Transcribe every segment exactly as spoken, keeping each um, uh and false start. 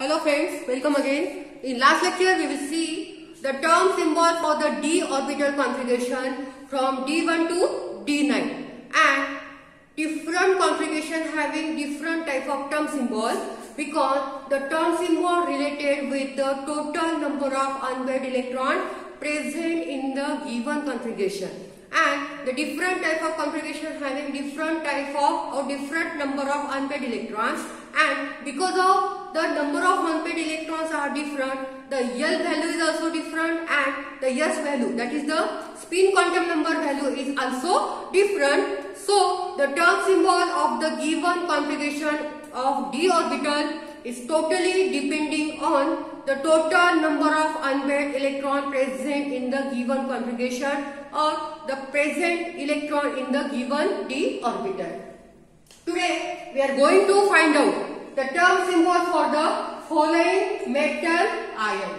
Hello friends, welcome again. In last lecture we will see the term symbol for the d orbital configuration from d one to d nine and different configuration having different type of term symbol because the term symbol related with the total number of unpaired electron present in the given configuration, and the different type of configuration having different type of or different number of unpaired electrons, and because of the number of unpaired electrons are different, the L value is also different and the S value, that is the spin quantum number value, is also different. So the term symbol of the given configuration of d orbital is totally depending on the total number of unpaired electron present in the given configuration or the present electron in the given d orbital. Today we are going to find out the term symbol for the following metal ion.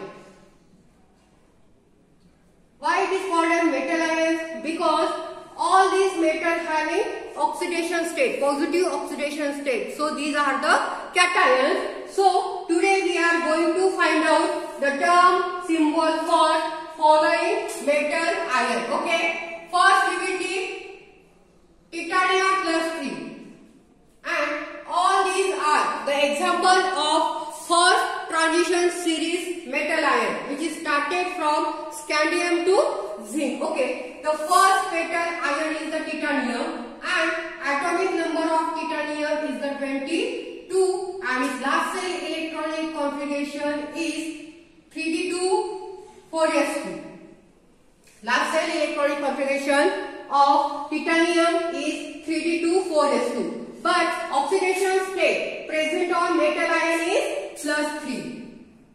Why it is called as metal ions? Because all these metals having oxidation state, positive oxidation state. So these are the cations. So today we are going to find out the term symbol for following metal ion. Okay. First we will take titanium plus three. And all these are the example of first transition series metal ion, which is started from scandium to zinc. Okay. The first metal ion is the titanium and atomic number of titanium is the twenty-two and its last cell electronic configuration is three d two four s two. Last cell electronic configuration of titanium is three d two four s two. But oxidation state present on metal ion is plus three.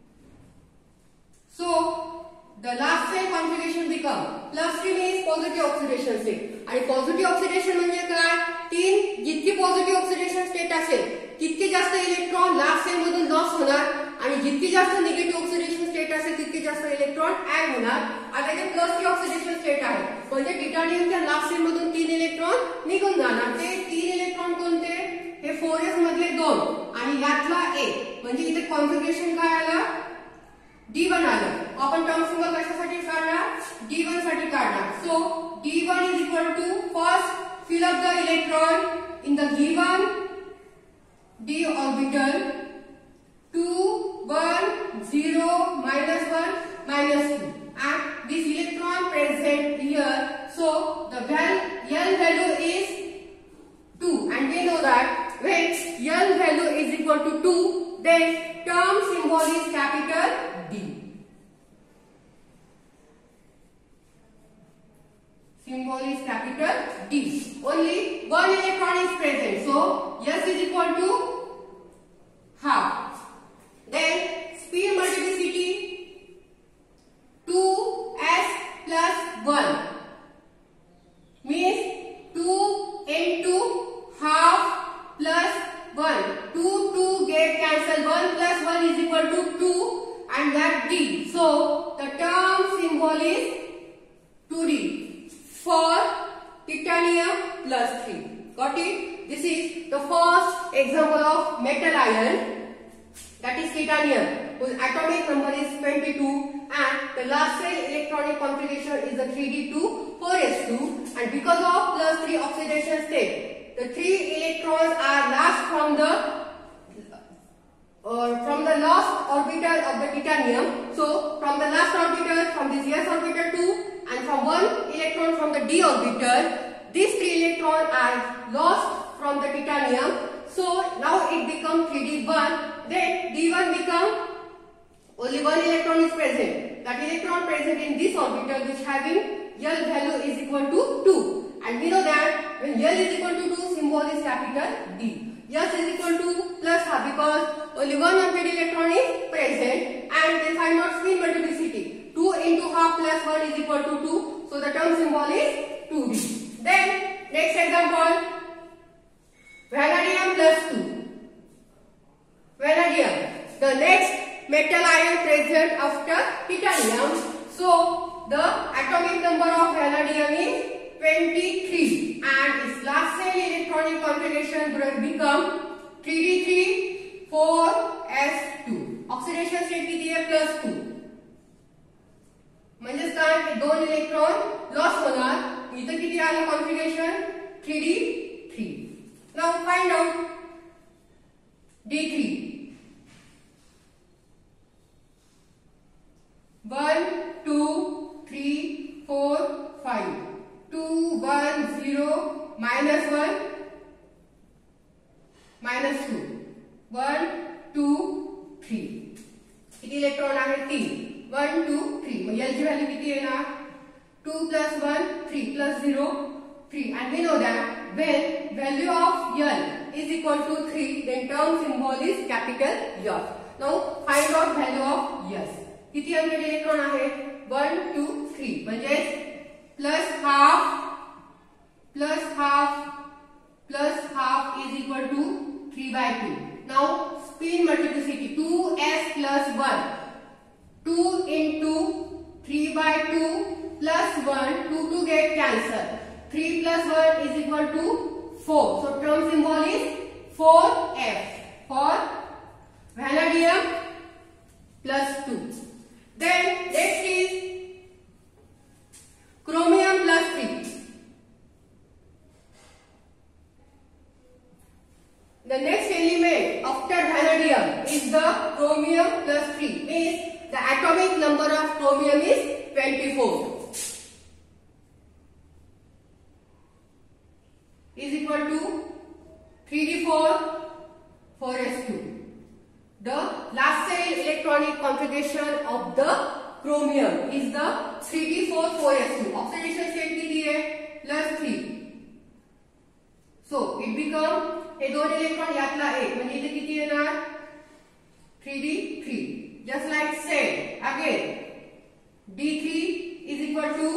So the last cell configuration become plus three means positive oxidation state. आणि positive oxidation म्हणजे काय? तीन जितकी positive oxidation state असेल तितके जास्त electron last shell मधून loss होणार आणि जितकी जास्त निगेटिव्ह ऑक्सिडेशन स्टेट असेल तितके जास्त इलेक्ट्रॉन ऍड होणार. आता इथे प्लस थ्री ऑक्सिडेशन स्टेट आहे म्हणजे टिटॅनियमच्या लास्ट सेल मधून तीन इलेक्ट्रॉन निघून जाणार. ते तीन इलेक्ट्रॉन कोणते? हे फोर एस मधले दोन आणि यातला एक, म्हणजे इथे कॉन्फिगरेशन काय आलं? डी वन आलं. आपण टर्म सिंबल कशासाठी काढणार? डी वन साठी काढणार. So D one is equal to first fill up the electron in the given d orbital two, one, zero, minus one, minus two, and this electron present here. So the L value is two, and we know that when L value is equal to two, then term symbol is capital D. Symbol is capital D. Only one electron is present. So S is equal to half. Then spin multiplicity two s plus one means two into half plus one. two, two get cancelled. one plus one is equal to two and that D. So the term symbol is two D. For titanium plus three. Got it? This is the first example of metal ion, that is titanium, whose atomic number is twenty-two and the last cell electronic configuration is the three d two four s two, and because of plus three oxidation state, the three electrons are lost from the uh, from the last orbital of the titanium. So from the last orbital, from this s orbital two, and from one electron from the d orbital, these three electrons are lost from the titanium. So now it becomes three d one. Then d one become only one electron is present. That electron present in this orbital, which having L value is equal to two. And we know that when L is equal to two, symbol is capital D. S is equal to plus half because only one unpaired electron is present, and they find out spin multiplicity. two into half plus one is equal to two. So the term symbol is two D. Then next example, vanadium plus two. Vanadium, the next metal ion present after titanium. So the atomic number of vanadium is twenty-three and its last cell electronic configuration will become three d three four s two. Oxidation state किती आहे plus to, म्हणजेच काय दोन electron loss होणार. इथं किती आलं configuration three D three. Now find out D three. One two three four five. Two one zero minus one minus two. One two three. किती इलेक्ट्रॉन आहे तीन. One two three. मग एल ची value किती येणार two plus one three plus zero three. And we know that when value of L is equal to three then term symbol is capital F. Now find out value of S. किती unpaired electron आहे one two three. म्हणजे plus half plus half plus half is equal to three by two. Now spin multiplicity two S plus one. Two into three by two plus one. Two to get cancel. Three plus वन is equal to four. So term symbol is four F for vanadium plus two. Then next is chromium plus three. The next element after vanadium is the chromium plus three. Means the atomic number of chromium is twenty-four. Is equal to three d four, four s two. The last cell electronic configuration of the chromium is the three d four, four s two. Oxidation state किती है plus three. So it become हे दोन electron यातला एक म्हणजे इथे किती येणार three D three. Just like said again, D three is equal to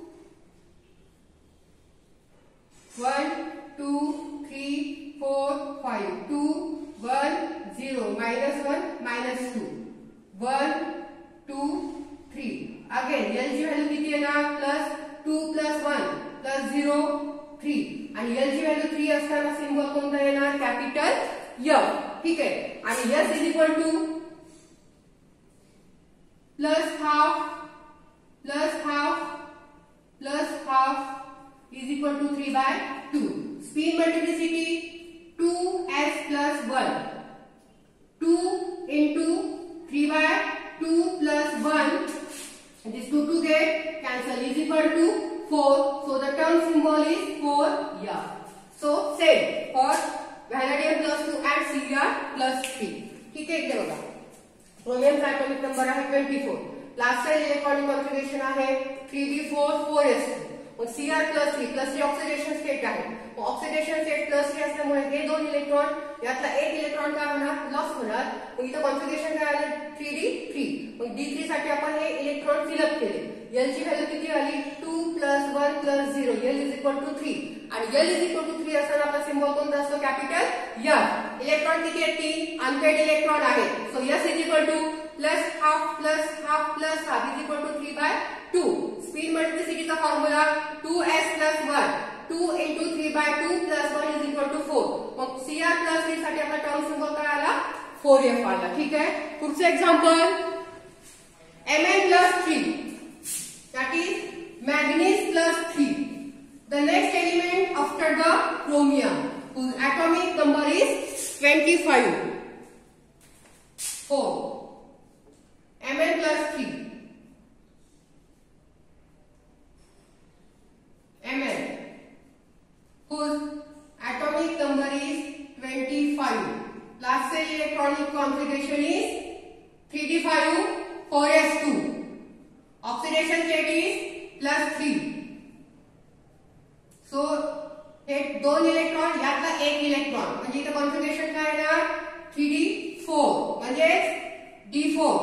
one, two, three, four, five. two, one, zero, minus one, minus two. one, two, three. Again, L ची value किती येणार plus two plus one plus zero three. आणि L ची value three असताना symbol कोणता येणार capital F. ठीक आहे. आणि S is equal to plus half plus half plus half is equal to three by two. Spin multiplicity two s plus one. Two into three by two plus one. This two to get cancel is equal to four. So the term symbol is four. Yeah. So same for vanadium plus two and C r plus three. ठीक है इकडे बघा chromium चा atomic number आहे twenty four. Last side electronic configuration आहे three D four, four S two. मग C R plus three plus three oxidation state आहे. मग ऑक्सिडेशन स्टेट प्लस थ्री असल्यामुळे हे दोन इलेक्ट्रॉन यातला एक इलेक्ट्रॉन काय होणार लॉस होणार. मग इथं कॉन्फिगरेशन काय आलं थ्री डी थ्री. मग डी थ्री साठी आपण हे इलेक्ट्रॉन फिलअप केले. एल ची व्हॅल्यू किती आली two plus one plus zero. L is equal to three. आणि L is equal to three असताना आपला सिम्बॉल कोणता असतो कॅपिटल एफ. इलेक्ट्रॉन किती आहेत तीन अनपेड इलेक्ट्रॉन आहे. So S is equal to plus half plus half plus half is equal to three by two. Spin मल्टिप्लिसिटीचा formula two S plus one. Two into three by two plus one is equal to four. मग C R plus three साठी आपला term symbol काय आला four F आला. ठीक आहे. पुढचं example M N plus three. That is manganese plus three. The next element after the chromium whose atomic number is twenty-five. four. Mn plus three. Mn whose atomic number is twenty-five. Last cell electronic configuration is three d five, four s two. Oxidation state is plus three. So हे दोन electron यातला एक electron म्हणजे इथे configuration काय येणार three D four म्हणजे D four.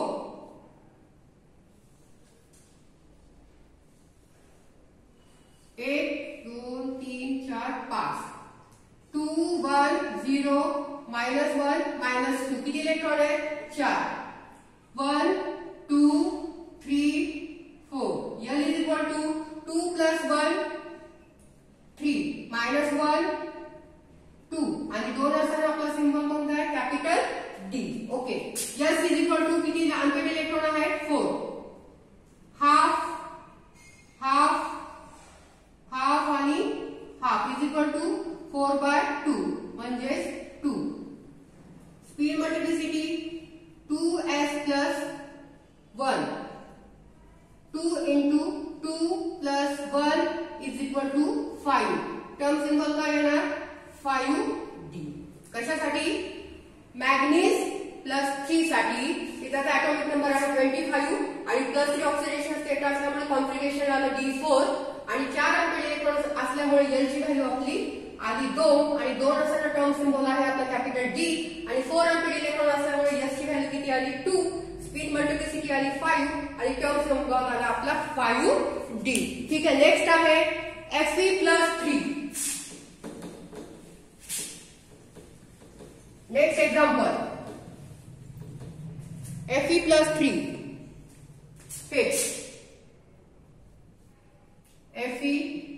एक दोन तीन चार पाच. Two one zero minus one minus two. किती इलेक्ट्रॉन आहे चार. One two three four. L is equal to two plus one three minus one two. आणि दोन असताना आपला सिम्बॉल कोणता आहे capital D. Okay, S is equal to किती अनपेड इलेक्ट्रॉन आहेत फोर. हाफ हाफ हाफ आणि half is equal to four by two म्हणजे two. Spin multiplicity two S plus one. Two into two plus one is equal to five. Term symbol काय येणार five D. कशासाठी manganese plus three साठी. त्याचा atomic number आहे twenty five आणि plus three oxidation state असल्यामुळे configuration आलं D four आणि चार अनपेड इलेक्ट्रॉन्स असल्यामुळे एल ची व्हॅल्यू आपली आधी दोन आणि दोन असताना टर्म सिंबल आहे आपला कॅपिटल डी आणि फोर अनपेड इलेक्ट्रॉन असल्यामुळे एस ची व्हॅल्यू किती आली टू. स्पीड मल्टिप्लिसिटी आली फाइव्ह आणि टर्म सिंबल आला आपला फाइव्ह डी. ठीक आहे, नेक्स्ट आहे F E plus three. Next example Fe plus three. Fix. Fe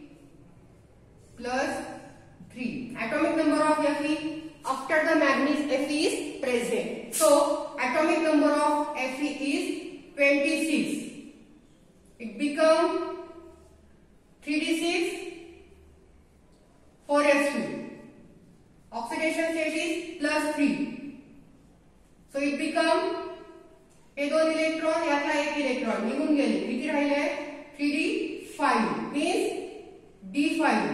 plus three. Atomic number of Fe after the manganese Fe is present. So atomic number of Fe is twenty-six. It become three d six four s two. Oxidation state is plus three. So it become हे दोन electron यातला एक electron निघून गेले. किती राहिले three D five means D five.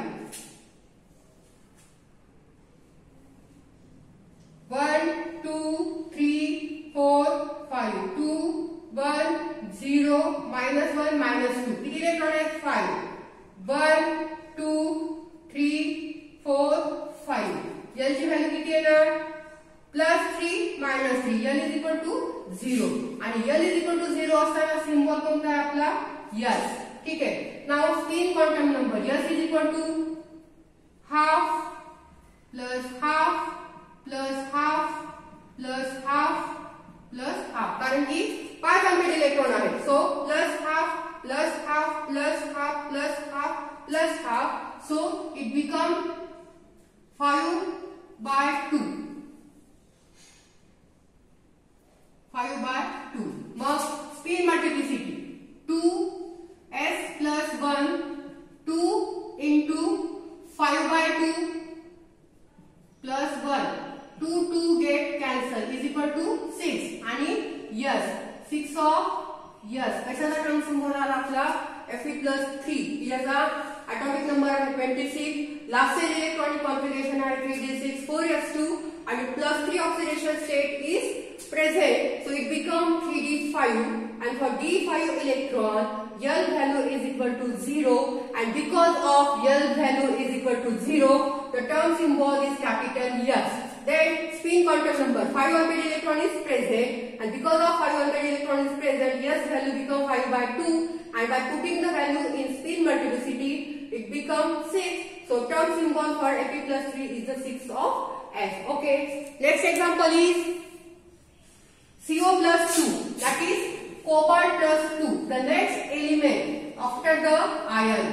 One two three four five two one zero minus one minus two. किती electrons आहेत five. One two three four five. L ची व्हॅल्यू किती येणार plus three minus three. L is equal to zero आणि L is equal to zero असताना symbol कोणता आहे आपला यस. ठीक आहे, नाव spin quantum number S is equal to half plus half plus half plus half plus half. कारण की पाच अनपेड इलेक्ट्रॉन आहेत. So plus half plus half plus half plus half plus half. So it become five by two. Five by two. मग spin multiplicity two S plus one two into five by two plus one. Two to get cancel is equal to six आणि S six of S. कशाचा term symbol आला आपला Fe plus three. याचा atomic number आहे twenty six. Last electronic configuration आहे three D six four S two आणि plus three oxidation state is present. So it become three d five and for d five electron L value is equal to zero and because of L value is equal to zero the term symbol is capital S. Then spin quantum number five unpaired electron is present and because of five unpaired electron is present S value become five by two and by putting the value in spin multiplicity it becomes six. So term symbol for Fe plus three is the six of S. Okay, next example is C O plus two, that is cobalt plus two, the next element after the iron.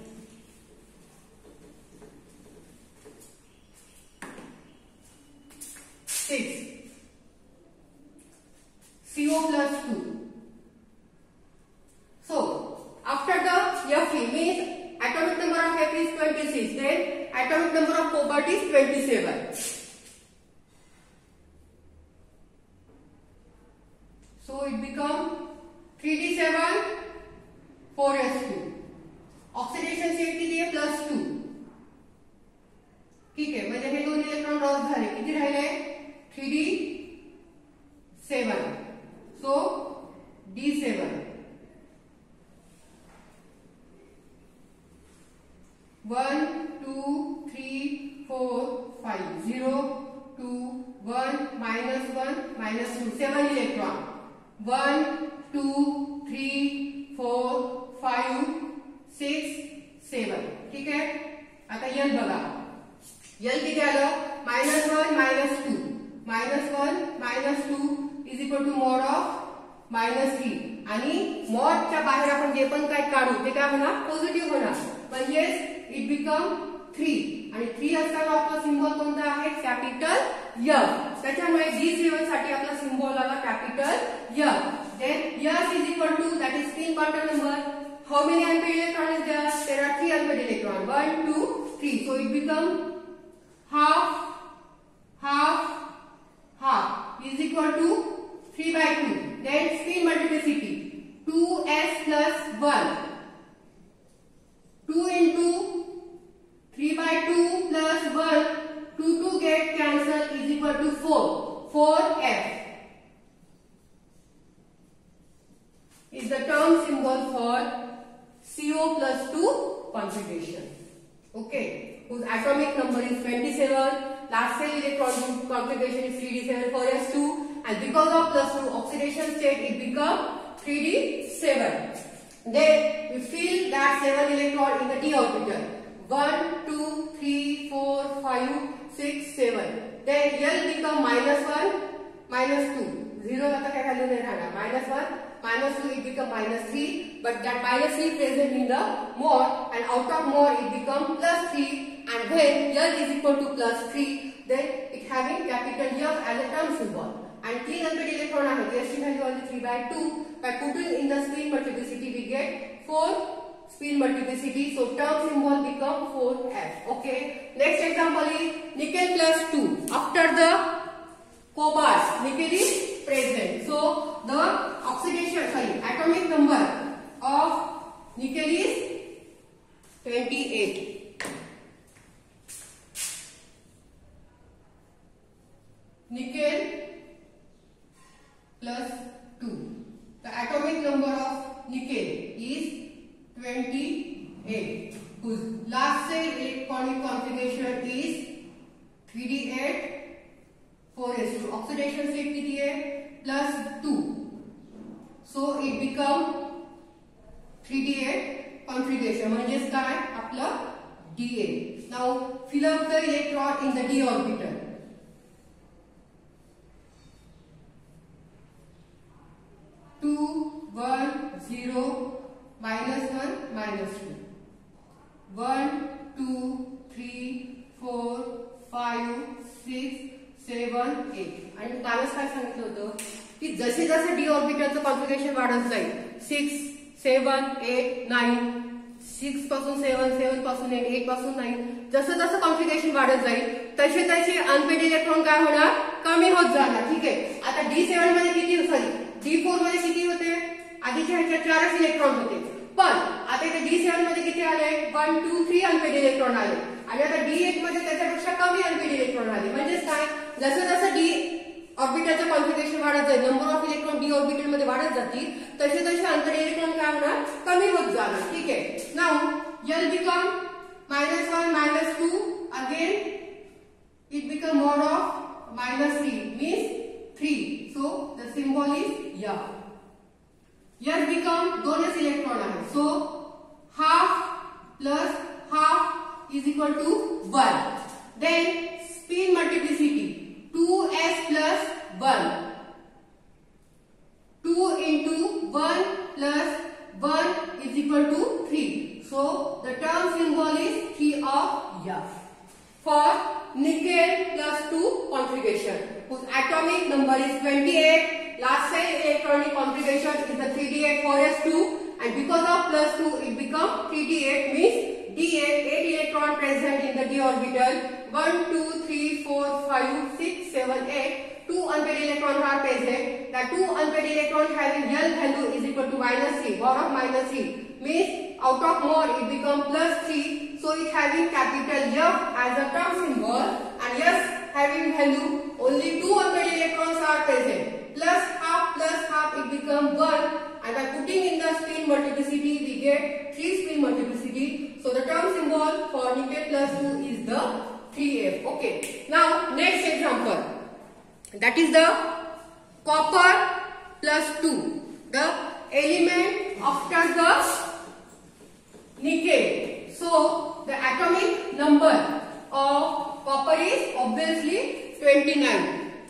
Six. C O plus two. So after the Fe means atomic number of Fe is twenty-six, then atomic number of cobalt is twenty-seven. So it become three d seven four s two. Oxidation state किती आहे plus to. ठीक आहे, म्हणजे हे दोन electron loss झाले. किती राहिले three D seven. So D seven. One two three four five zero two one minus one minus two. Seven electron. One two three four five six seven. ठीक आहे, आता एल बघा. एल किती आलं minus one minus two. Minus one minus two is equal to mod of minus three आणि मॉडच्या बाहेर आपण जे पण काय काढू ते काय होणार पॉझिटिव्ह होणार. म्हणजेच इट बिकम थ्री आणि थ्री असताना आपला सिंबल कोणता आहे कॅपिटल F. त्याच्यामुळे डी सेवन साठी आपला सिम्बॉल आला capital F. Then S is equal to, that is spin quantum number. How many unpaired electron is there? There are three unpaired electron. One, two, three. So it becomes half, half, half is equal to three by two. Then spin multiplicity. two S plus one. two into three by two plus one. two to get cancelled is equal to four. four F is the term symbol for C O plus two configuration. Okay, whose atomic number is twenty-seven. Last cell electron configuration is three D seven four S two, and because of plus two oxidation state, it becomes three D seven. Then we fill that seven electron in the d orbital. one, two, three, four, five, six, seven. Then L become minus one, minus two. zero आता काय value नाही राहणार. minus one, minus two, it become minus three. But that minus three present in the more, and out of more it become plus three. And when L is equal to plus three, then it having capital F as a term symbol. And three unpaired electron are here. S T value only three by two. By putting in the spin multiplicity, we get four spin multiplicity. So term symbol become four F. Okay. Next example is nickel plus two. After the cobalt, nickel is present. So the oxidation, sorry, atomic number of nickel is twenty-eight. Nickel plus two. The atomic number of nickel is twenty-eight, whose last cell electronic configuration is three D eight, four S two. Oxidation state किती है? Plus two. So it become three D eight configuration. म्हणजेच काय? आपला D eight. Now fill up the electron in the d orbital. two, one, zero, minus one, minus two. one, two, three, four, five, six, seven, eight. आणि कालच काय सांगितलं होतं की जसे जसे डी ऑर्बिटलचं कॉन्फिगरेशन वाढत जाईल six, seven, eight, nine, six पासून सेवन, सेवन पासून एट, एट पासून नाइन, जसं जसं कॉन्फिगरेशन वाढत जाईल तसे तसे अनपेड इलेक्ट्रॉन काय होणार? कमी होत जाणार. ठीक आहे. आता डी सेवन मध्ये किती, सॉरी डी फोर मध्ये किती होते? आधीच्या ह्याच्यात चारच इलेक्ट्रॉन होते, पण आता इथे डी सेवन मध्ये किती आले? One, two, three unpaired electron आले. आणि आता डी एट मध्ये त्याच्यापेक्षा कमी अनपेड इलेक्ट्रॉन आले. म्हणजेच काय? जसं जसं डी ऑर्बिटलचं कॉन्फिगरेशन वाढत जाईल, number of electron D orbital मध्ये वाढत जातील, तसे तसे अनपेड इलेक्ट्रॉन काय होणार? कमी होत जाणार. ठीक आहे. Now L become minus one, minus two, again it become mod of minus three, means three. So the symbol is F. F become दोनच इलेक्ट्रॉन आहे. So half plus half is equal to one. Then spin multiplicity two S plus one. two into one plus one is equal to three. So the term symbol is three of F. For nickel plus two configuration, whose atomic number is twenty-eight, last cell electronic configuration is the three D eight four S two, and because of plus two it becomes three D eight, means D eight, eight electron present in the d orbital. one, two, three, four, five, six, seven, eight. Two unpaired electrons are present. The two unpaired electrons having L value is equal to minus three, power of minus three, means out of more it becomes plus three. So it having capital F as a term symbol, and yes, having value only two unpaired electrons are present. Plus half plus half it becomes one, and by putting in the spin multiplicity we get three spin multiplicity. So the term symbol for nickel plus two is the three F. Okay. Now next example, that is the copper plus two, the element after the nickel. So the atomic number of copper is obviously twenty-nine.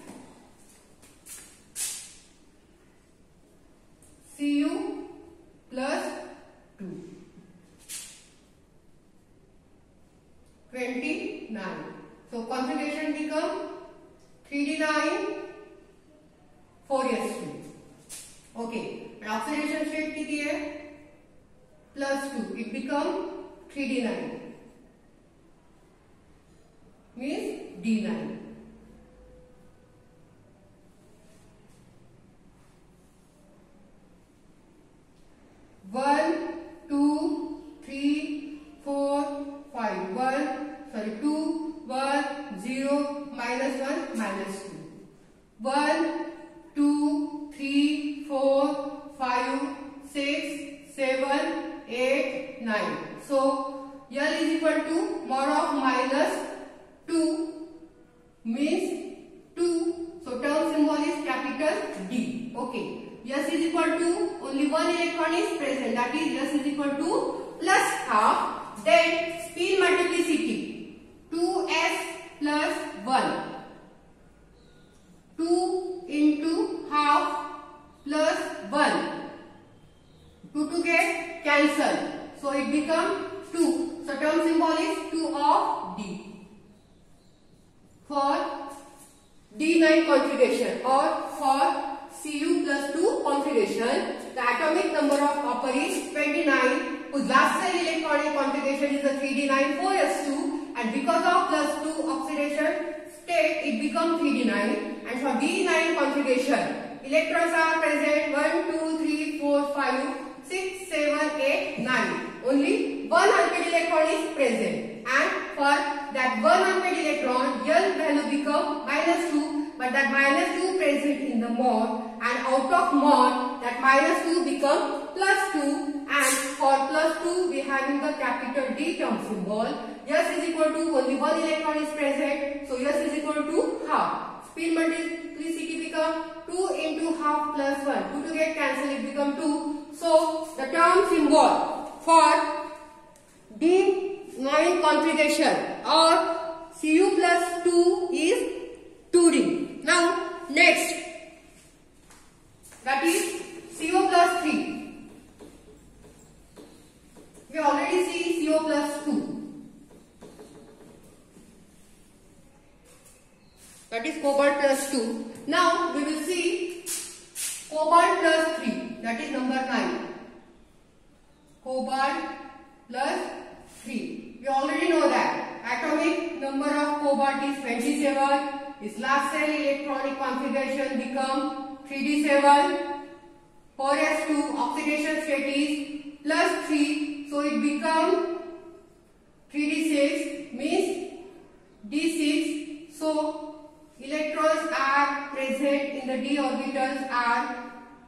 Cu plus two. twenty-nine. So configuration become okay, oxidation state किती आहे plus two, it become three D nine means D nine. One two three four five, one sorry two one zero minus one minus two, one two three four five six seven eight nine. So L is equal to mod of minus two means two. So term symbol is capital D. Okay. S is equal to only one electron is present, that is S is equal to plus half. Then spin multiplicity two S plus one, two into half plus one, two to get cancel, so it become two. So term symbol is two of D. For D nine configuration or for C U plus two configuration, the atomic number of copper is twenty-nine, whose last cell electronic configuration is the three D nine four S two, and because of plus two oxidation state, it becomes three D nine. And for D nine configuration, electrons are present one, two, three, four, five, six, seven, eight, nine. Only one unpaid electron is present, and for that one unpaid electron, L value become minus two. But that minus two present in the mod, and out of mod that minus two become plus two, and for plus two we having the capital D term symbol. S is equal to only one electron is present, so S is equal to half. Spin multiplicity become two into half plus one, two to get cancelled, it become two. So the term symbol for D nine configuration or C U plus two is two D. Now next, that is C O plus three. We already see C O plus two. That is cobalt plus two. Now we will see cobalt plus three. That is number nine. Cobalt plus three. We already know that atomic number of cobalt is twenty-seven. Its last cell electronic configuration become three D seven. four S two oxidation state is plus three, so it become three D six means D six. So electrons are present in the D orbitals are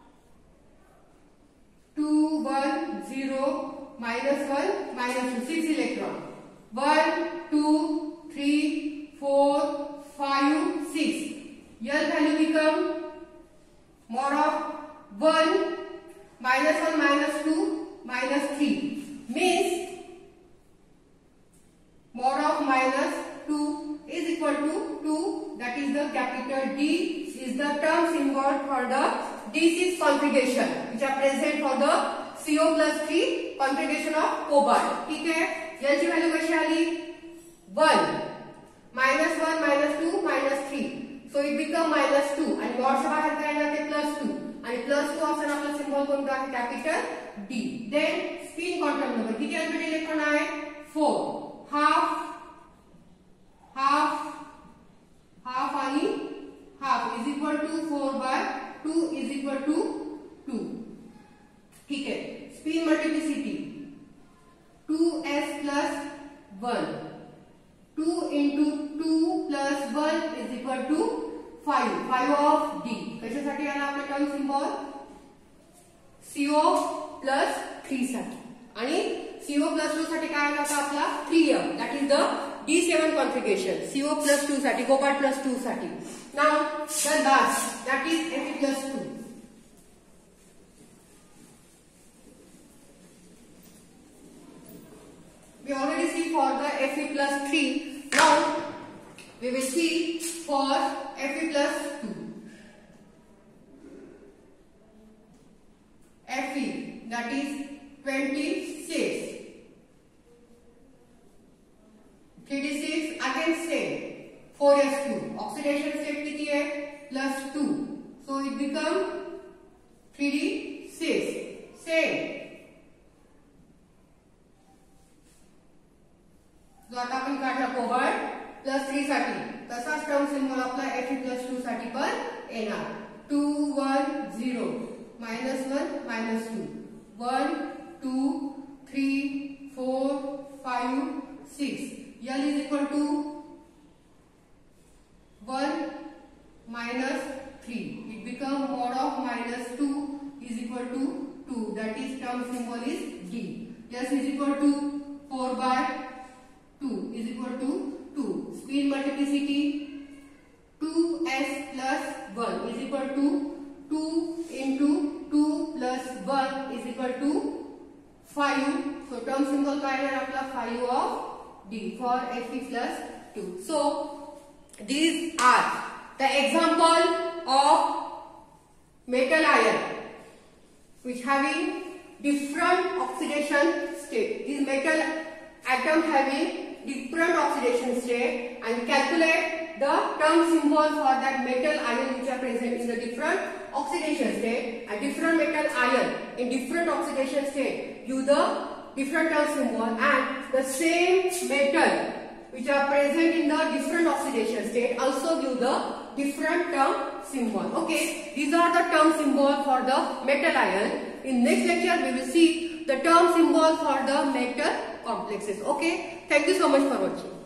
two, one, zero, minus one, minus two, six electrons. one, two, three, four, five, six. L value become mod of one, minus one, minus two, minus three. Means mod of minus two is equal to two. That is the capital D is the term symbol for the D six configuration, which are present for the C O plus three configuration of cobalt. ठीक है, L की value कशी आली one. minus one, minus two, minus three. So it become minus two. आणि mod च्या बाहेर काय जाते plus two. आणि plus two असताना आपला सिंबल कोणता आहे capital D. Then spin quantum number किती अनपेड इलेक्ट्रॉन आहे four. half half half आणि half is equal to four by two is equal to two. ठीक है, spin multiplicity two S plus one. two into two plus one is equal to five. five of D. कशासाठी आला आपला term symbol C O plus three साठी. आणि C O plus two साठी काय आला आपला three M. That is the D seven configuration. C O plus two साठी, cobalt plus two साठी. Now the last, that is Fe plus two. We already see for the Fe plus three. Now we will see for Fe plus two. Fe, that is twenty-six. three D six again same. four S two. Oxidation state किती है plus two. So it become three, six. Same. जो आता आपण काढला cobalt plus three साठी तसाच term symbol आपला F plus two साठी पण येणार. Two one zero minus one minus two one two three four five six. L is equal to one minus three. It become mod of minus two is equal to two. That is term symbol is D. S is equal to four by two is equal to two. Speed multiplicity two S plus one is equal to two into two plus one is equal to five. So term symbol काय आहे आपला five of D for Fe plus two. So these are the example of metal ion which having different oxidation state. These metal atom having different oxidation state, and calculate the term symbol for that metal ion which are present in the different oxidation state, and different metal ion in different oxidation state give the different term symbol, and the same metal which are present in the different oxidation state also give the different term symbol. Okay, these are the term symbol for the metal ion. In next lecture we will see the term symbol for the metal complexes. Okay, thank you so much for watching.